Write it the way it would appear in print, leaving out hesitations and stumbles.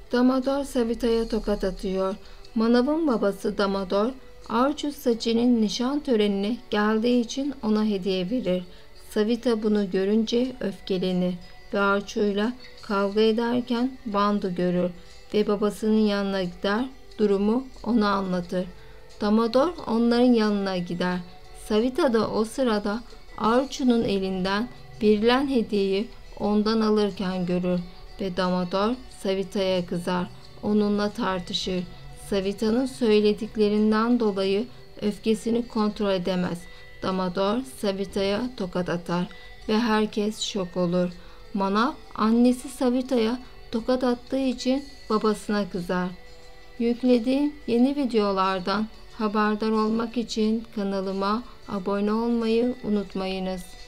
Damodar Savita'ya tokat atıyor. Manav'ın babası Damodar, Arju Sachi'nin nişan törenine geldiği için ona hediye verir. Savita bunu görünce öfkelenir ve Arju'yla kavga ederken Bandu görür ve babasının yanına gider, durumu ona anlatır. Damodar onların yanına gider. Savita da o sırada Arju'nun elinden verilen hediyeyi ondan alırken görür ve Damodar Savita'ya kızar, onunla tartışır. Savita'nın söylediklerinden dolayı öfkesini kontrol edemez. Damodar Savita'ya tokat atar ve herkes şok olur. Manav annesi Savita'ya tokat attığı için babasına kızar. Yüklediğim yeni videolardan haberdar olmak için kanalıma abone olmayı unutmayınız.